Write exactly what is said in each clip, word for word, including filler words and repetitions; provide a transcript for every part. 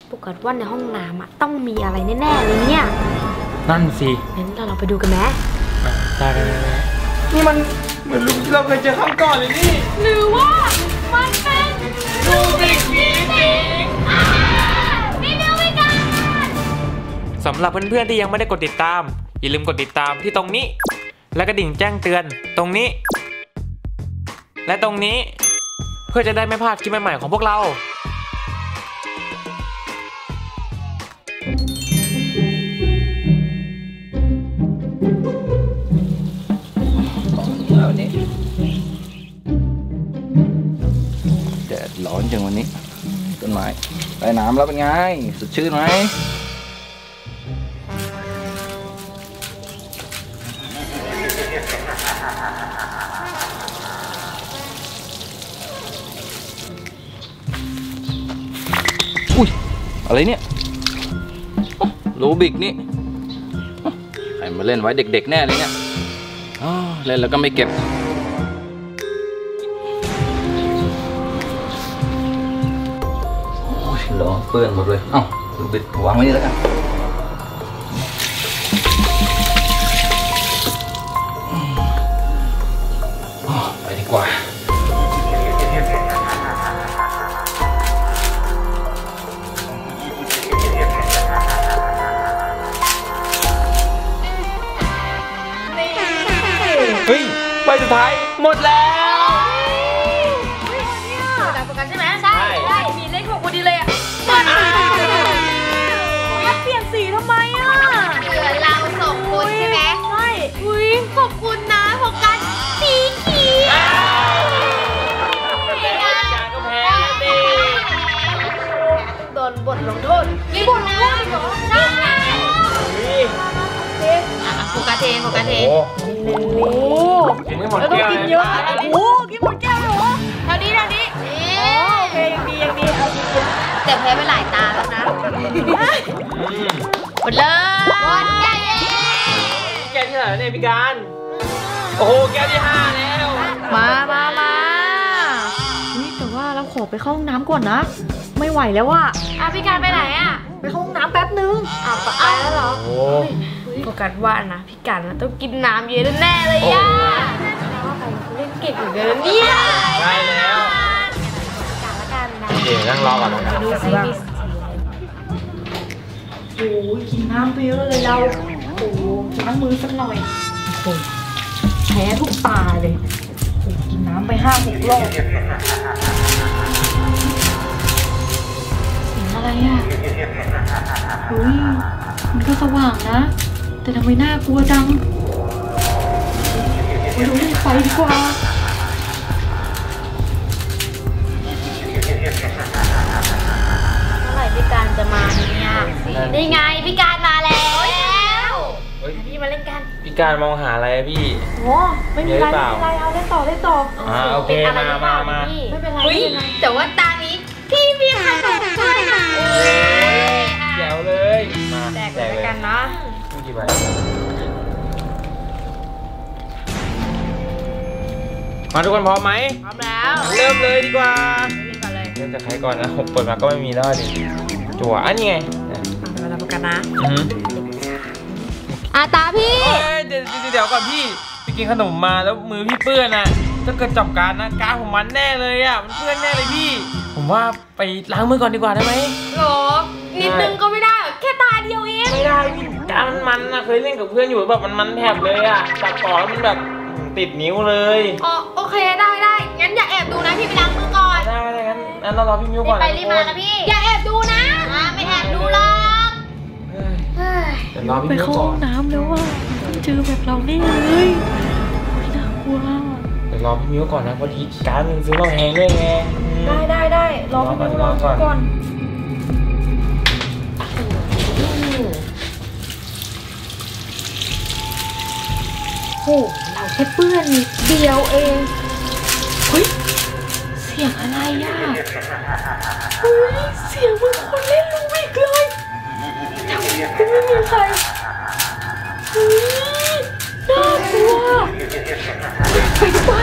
ปกติว่าในห้องน้ำอะต้องมีอะไรแน่ๆเลยเนี่ยนั่นสิงั้นเราเราไปดูกันไหมได้ได้นี่มันเหมือนรูปที่เราเคยเจอครั้งก่อนเลยนี่หรือว่ามันเป็นรูบิกผีสิงนี่เดียวไม่กันสำหรับเพื่อนๆที่ยังไม่ได้กดติดตามอย่าลืมกดติดตามที่ตรงนี้และกระดิ่งแจ้งเตือนตรงนี้และตรงนี้เพื่อจะได้ไม่พลาดคลิปใหม่ๆของพวกเราวันนี้แดดร้อนจังวันนี้ต้นไม้ใต้น้ำแล้วเป็นไงสดชื่นไหมอุ้ยอะไรเนี่ยรูบิกนี่ใครมาเล่นไว้เด็กๆแน่เลยเนี่ยเล่นแล้วก็ไม่เก็บโอ้ยร้อนเปื้อนหมดเลยเอ้ารูบิกวางไว้นี่แล้วกันไปดีกว่าเฮ้ยใบสุดท้ายหมดแล้วดับประกันใช่ไหมใช่ใช่มีเลขหกพอดีเลยอ่ะหมดแล้วเปลี่ยนสีทำไมอ่ะเหลือเราสองคนใช่ไหมใช่อุ้ยขอบคุณนะโฟกัสสีเขียวก็แพ้ดิโดนบทลงโทษมีบทลงโทษเหรอใช่โฟกัสเทโฟกัสเทโอ้โหกินไม่หมดแก้วกินเยอะโอ้กินหมดแก้วเหรอเท่านี้เท่านี้โอเคยังดียังดีเอาดีแต่แพ้ไปหลายตาแล้วนะหมดเลยหมดแก้วแก้วที่ไหนเนี่ยพี่การโอ้โหแก้วที่ห้าแล้วมามามานี่แต่ว่าเราขอไปเข้าห้องน้ำก่อนนะไม่ไหวแล้วอะอ่ะพี่การไปไหนอะไปเข้าห้องน้ำแป๊บนึงอ่ะไปแล้วเหรอโฟกัสว่านะพี่กันนะต้องกินน้ำเยอะแน่เลยย่าว่าใครเล่นเก่งเหมือนกันเนี่ยได้แล้วกันละกันนะเดี๋ยวนั่งรอก่อนนะดูซิมีโอ้ยกินน้ำไปเยอะเลยเราโอ้ล้างมือสักหน่อยแพ้ทุกตาเลยกินน้ำไปห้าหกรอบเสียงอะไรอ่ะเฮ้ยมันก็สว่างนะแต่ทำไมน่ากลัวจังไปดูที่ไฟดีกว่าเมื่อไหร่พี่การจะมาเนี่ยนี่ไงพี่การมาแล้วพี่มาเล่นกันพี่การมองหาอะไรพี่โอ้ไม่มีอะไรไม่มีอะไรเอาเล่นต่อเล่นต่ออ่าโอเคมามามาไม่เป็นไรแต่ว่าตานี้พี่มีขนมด้วยนะแจ๋วเลยมาแจกเลยกันนะกี่ใบมาทุกคนพร้อมไหมพร้อมแล้วเริ่มเลยดีกว่าเริ่มจากใครก่อนนะผมเปิดมาก็ไม่มีแล้วดิจั่วอันนี้ไงมารับประกันนะอาตาพี่เดี๋ยวเดี๋ยวก่อนพี่ไปกินขนมมาแล้วมือพี่เปื้อนนะถ้าเกิดจับการนะการผมมันแน่เลยอ่ะมันเปื้อนแน่เลยพี่ผมว่าไปล้างมือก่อนดีกว่าได้ไหมหรอนิดนึงก็ไม่ได้แค่ตาเดียวเองไม่ได้พี่การมันมันนะเคยเล่นกับเพื่อนอยู่แบบมันมันแผลบเลยอ่ะจับต่อแล้วมันแบบติดนิ้วเลยอ๋อโอเคได้ได้งั้นอย่าแอบดูนะพี่ไปล้างมือก่อนได้ได้งั้นงั้นเรารอพี่มิวก่อนไปรีบมานะพี่อย่าแอบดูนะไม่แอบดูหรอกไปเข้าห้องน้ำแล้วว่าเจอแบบเราแน่เลยไม่น่ากลัวเดี๋ยวรอพี่มิวก่อนนะพอดีการมันซื้อมาแพงด้วยไงได้ได้ได้รอพี่มิวรอก่อนโอ้เราแค่เปื้อนนิดเดียวเองเฮ้ยเสียงอะไรอ่ะเฮ้ยเสียงเหมือนคนเล่นลูบิกเลยทำไมไม่มีใครเฮ้ยน่ากลัวไปดีกว่า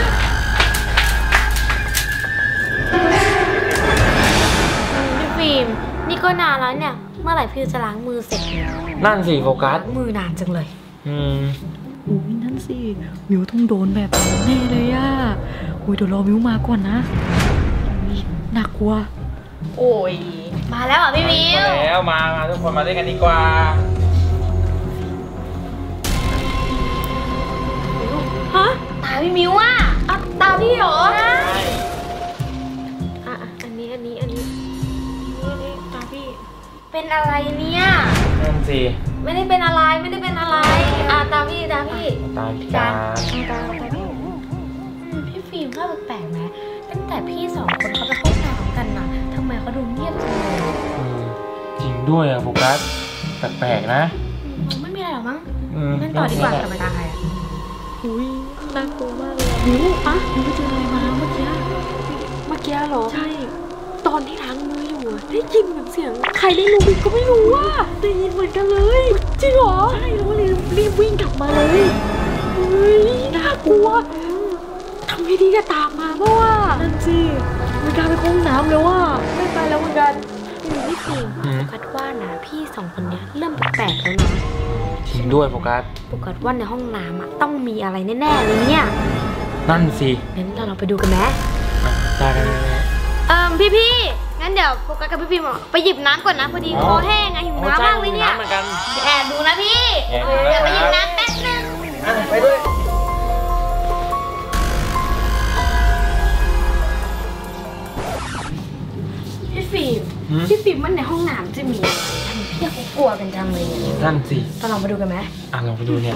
พี่ฟิล์มนี่ก็นานแล้วแล้วเนี่ยเมื่อไหร่พี่จะล้างมือเสร็จนั่นสิโฟกัสล้างมือนานจังเลยอืมโอ้ยนั่นสิมิวต้องโดนแบบนั้นแน่เลยอะโอ้ยเดี๋ยวรอมิวมาก่อนนะอุ๊ยน่ากลัวโอ้ยมาแล้วอ่ะพี่มิวมาแล้วมามาทุกคนมาเล่นกันดีกว่าฮะตาพี่มิวอ่ะอ่ะตาพี่เหรอใช่อ่ะอันนี้อันนี้อันนี้อันนี้ตาพี่เป็นอะไรเนี่ยนั่นสิไม่ได้เป็นอะไรไม่ได้เป็นอะไรอ่ะตาพี่ตาพี่ตาพิตาการตาตาพี่พี่ฟิล์มว่าแปลกๆไหมตั้งแต่พี่สองคนเขาไปเข้าห้องน้ำกันนะทำไมเขาดูเงียบจังเลยเออจริงด้วยอะโฟกัสแปลกๆนะมันไม่มีอะไรหรอกมั้งอืมงั้นต่อดีกว่าต่อไปตาใครอ่ะอุ้ยน่ากลัวมากเลยอะมิวอะมิวไปเจออะไรมาเมื่อกี้เมื่อกี้เหรอใช่ ตอนที่ล้างมืออยู่อะได้ยินเหมือนเสียงใครได้ลูบิกก็ไม่รู้ว่าได้ยินเหมือนกันเลยจริงเหรอใช่แล้วก็เลยรีบวิ่งกลับมาเลยเฮ้ยน่ากลัวทำไงดีจะตามมาเพราะว่านั่นสิไม่กล้าไปเข้าห้องน้ำแล้วว่าไม่ไปแล้วเหมือนกันพี่ฟิล์มอืมโฟกัสว่านะพี่สองคนเนี้ยเริ่มแปลกๆแล้วนะจริงด้วยโฟกัสโฟกัสว่าในห้องน้ำอ่ะต้องมีอะไรแน่ๆเลยเนี่ยนั่นสิงั้นเราลองไปดูกันไหมได้ได้ได้เอ่อพี่พี่ๆงั้นเดี๋ยวโฟกัสกับพี่ฟิล์มไปหยิบน้ำก่อนนะพอดีคอแห้งไงหิวน้ำมากเลยเนี่ยน้ำเหมือนกันแอบดูนะพี่แอบดูนะเดี๋ยวไปหยิบน้ำแป๊บนึงอ่ะไปด้วยพี่ฟิล์มหืมพี่ฟิล์มมันในห้องน้ำจะมีอะไรทำไมพี่เขากลัวกันจังเลยเนี่ยนั่นสิเราลองไปดูกันไหมอ่ะลองไปดูเนี่ย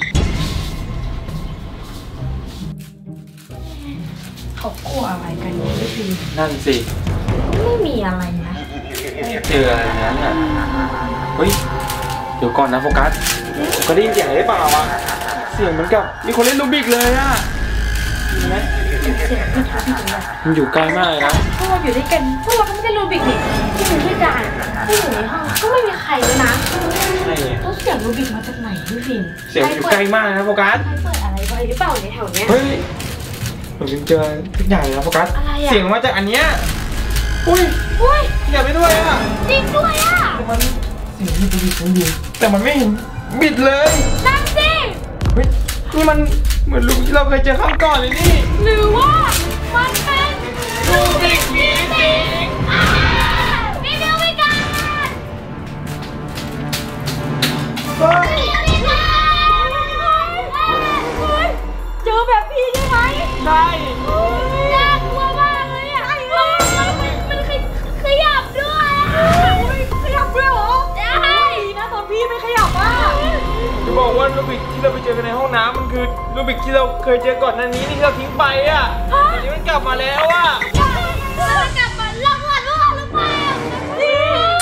เขากลัวอะไรกันเนี่ยพี่ฟิล์มนั่นสิไม่มีอะไรนะเจออะไรนั้นอ่ะเฮ้ยเดี๋ยวก่อนนะโฟกัสก็ได้ยินเสียงอะไรหรือเปล่าวะเสียงเหมือนกับมีคนเล่นลูบิกเลยอ่ะมีไหมเสียงพี่ฟิล์มเลยมันอยู่ไกลมากเลยนะพวกเราอยู่ด้วยกันพวกเราก็ไม่ได้รูบิกนี่ที่อยู่ด้วยกันที่อยู่ในห้องก็ไม่มีใครเลยนะใช่ไงแล้วเสียงรูบิกมาจากไหนพี่ฟิล์มเสียงอยู่ไกลมากนะโฟกัสใครเปิดอะไรไว้หรือเปล่าในแถวเนี้ยเฮ้ยผมเจอทุกอย่างเลยนะโฟกัสอะไรอะเสียงมาจากอันเนี้ยอุ้ยอุ้ยอย่าไปด้วยอ่ะจริงด้วยอ่ะแต่มันเสียงมีตัวบิดของอยู่แต่มันไม่เห็นบิดเลยนั่นสิเฮ้ยนี่มันเหมือนลูกที่เราเคยเจอครั้งก่อนเลยนี่หรือว่ามันเป็นรูบิกจริงจริงพี่เดียวไม่กันเฮ้ยเจอแบบพี่ใช่ไหมใช่น่ากลัวมากเลยอ่ะมันมันขยับด้วยขยับด้วยเหรอใช่นะตอนพี่ไม่ขยับอ่ะจะบอกว่าลูบิกที่เราไปเจอกันในห้องน้ำมันคือลูบิกที่เราเคยเจอก่อนหน้านี้ที่เราทิ้งไปอ่ะทีนี้มันกลับมาแล้วอ่ะเรากลับมาลอกหลอนลอกหรือเปล่าจริ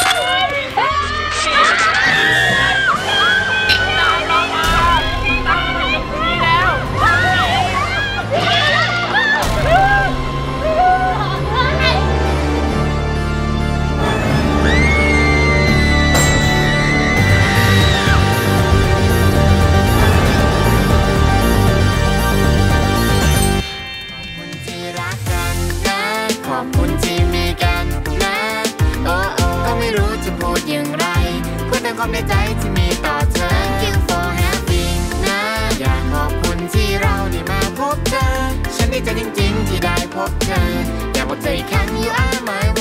ขอบคุณที่มีกันนะ โอ้โอ้ก็ไม่รู้จะพูดอย่างไรพูดในความในใจที่มีต่อเธอ Thank you for having นะ อยากขอบคุณที่เราได้มาพบเธอ ฉันดีใจจริงๆที่ได้พบเธอ อยากบอกเธออีกครั้ง you are my